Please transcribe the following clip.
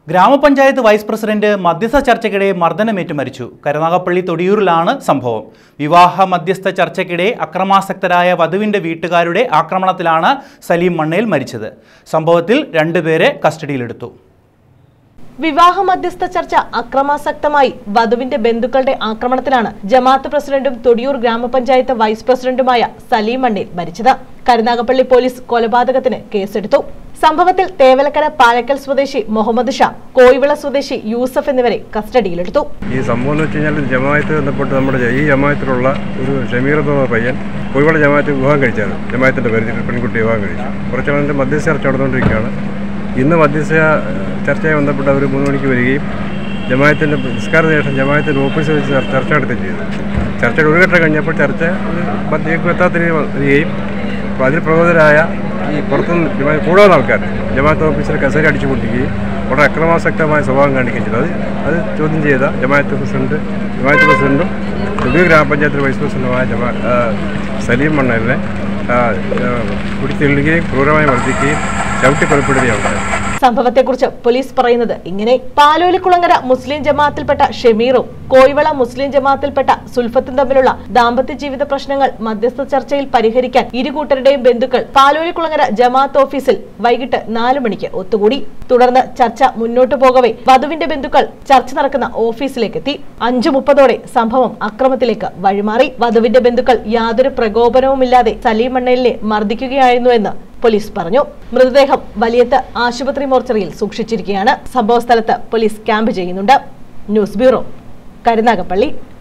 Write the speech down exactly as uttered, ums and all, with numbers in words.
ഗ്രാമപഞ്ചായത്ത് vice president മധ്യസ്ഥ ചർച്ചയ്ക്കിടെ മർദ്ദനമേറ്റ് മരിച്ചു. കരുനാഗപ്പള്ളി തൊടിയൂരിലാണ് സംഭവം. വിവാഹ മധ്യസ്ഥ ചർച്ചയ്ക്കിടെ അക്രമാസക്തരായ വധുവിന്റെ വീട്ടുകാരുടെ ആക്രമണത്തിലാണ് സലീം മണ്ണേൽ മരിച്ചത്. സംഭവത്തിൽ രണ്ടുപേരെ കസ്റ്റഡിയിലെടുത്തു. വിവാഹ മധ്യസ്ഥ ചർച്ച അക്രമാസക്തമായി വധുവിന്റെ ബന്ധുക്കളുടെ ആക്രമണത്തിലാണ് ജമാഅത്ത് പ്രസിഡന്റും തൊടിയൂർ ഗ്രാമപഞ്ചായത്ത് വൈസ് പ്രസിഡന്റുമായ സലീം മണ്ണേൽ മരിച്ചത്. കരുനാഗപ്പള്ളി പോലീസ് കൊലപാതകത്തിന് കേസെടുത്തു. സംഭവത്തിൽ തേവലക്കര പാലക്കൽ സ്വദേശി മുഹമ്മദ് ഷാ, കോയിവിള സ്വദേശി യൂസഫ് എന്നിവരെ കസ്റ്റഡിയിലെടുത്തു. ഈ സംഭവം എന്ന് വെച്ച് കഴിഞ്ഞാൽ ജമാഅത്ത് ബന്ധപ്പെട്ട് നമ്മുടെ ഈ ജമാഅത്തിലുള്ള ഒരു ഷമീർ എന്ന പയ്യൻ കോയിവിള ജമാഅത്ത് വിവാഹം കഴിച്ചത്. ജമാഅത്തിന്റെ പേരിൽ പെൺകുട്ടി വിവാഹം കഴിച്ചു. കുറച്ചാളിന്റെ മധ്യസ്ഥ ചർച്ച നടന്നുകൊണ്ടിരിക്കുകയാണ്. ഇന്ന് മധ്യസ്ഥ ചർച്ചയെ ബന്ധപ്പെട്ട് അവർ മൂന്ന് മണിക്ക് വരികയും ജമാഅത്തിൻ്റെ നിസ്കാരത്തിന് ശേഷം ജമാഅത്തിൻ്റെ ഓഫീസിൽ വെച്ച് ചർച്ച നടത്തുകയും ചെയ്തു. ചർച്ചയുടെ ഒരു ഘട്ടം കഴിഞ്ഞപ്പോൾ ചർച്ച മധ്യക്ക് എത്താത്ത രീതിയിൽ വരികയും അപ്പോൾ അതിൽ പ്രബോധരായ ഈ പുറത്തുനിന്ന് കൂടുതൽ ആൾക്കാർ ജമാഅത്ത് ഓഫീസിൽ കസേര അടിച്ചു പൊട്ടിക്കുകയും വളരെ അക്രമാസക്തമായ സ്വഭാവം കാണിക്കുകയും ചെയ്തു. അത് അത് ചോദ്യം ചെയ്ത ജമാഅത്ത് പ്രസിഡന്റ് ജമാഅത്ത് പ്രസിഡന്റും തൊടിയൂർ ഗ്രാമപഞ്ചായത്ത് വൈസ് പ്രസിഡന്റുമായ ജമാ സലീം മണ്ണേലിനെ കുടിച്ചെള്ളുകയും ക്രൂരമായി മർദ്ദിക്കുകയും ചവിട്ടി കൊലപ്പെടുകയും ഉണ്ടായി. സംഭവത്തെക്കുറിച്ച് പോലീസ് പറയുന്നത് ഇങ്ങനെ: പാലോലിക്കുളങ്ങര മുസ്ലിം ജമാഅത്തിൽപ്പെട്ട ഷമീറും കോയിവള മുസ്ലിം ജമാഅത്തിൽപ്പെട്ട സുൽഫത്തും തമ്മിലുള്ള ദാമ്പത്യ ജീവിത പ്രശ്നങ്ങൾ മധ്യസ്ഥ ചർച്ചയിൽ പരിഹരിക്കാൻ ഇരുകൂട്ടരുടെയും ബന്ധുക്കൾ പാലോലിക്കുളങ്ങര ജമാഅത്ത് ഓഫീസിൽ വൈകിട്ട് നാലു മണിക്ക് ഒത്തുകൂടി. തുടർന്ന് ചർച്ച മുന്നോട്ടു പോകവെ വധുവിന്റെ ബന്ധുക്കൾ ചർച്ച നടക്കുന്ന ഓഫീസിലേക്ക് എത്തി. അഞ്ചു മുപ്പതോടെ സംഭവം അക്രമത്തിലേക്ക് വഴിമാറി. വധുവിന്റെ ബന്ധുക്കൾ യാതൊരു പ്രകോപനവുമില്ലാതെ സലീം മണ്ണേലിനെ മർദ്ദിക്കുകയായിരുന്നുവെന്ന് പോലീസ് പറഞ്ഞു. മൃതദേഹം വലിയത്ത് ആശുപത്രി മോർച്ചറിയിൽ സൂക്ഷിച്ചിരിക്കുകയാണ്. സംഭവസ്ഥലത്ത് പോലീസ് ക്യാമ്പ് ചെയ്യുന്നുണ്ട്. News bureau, Karunagappally.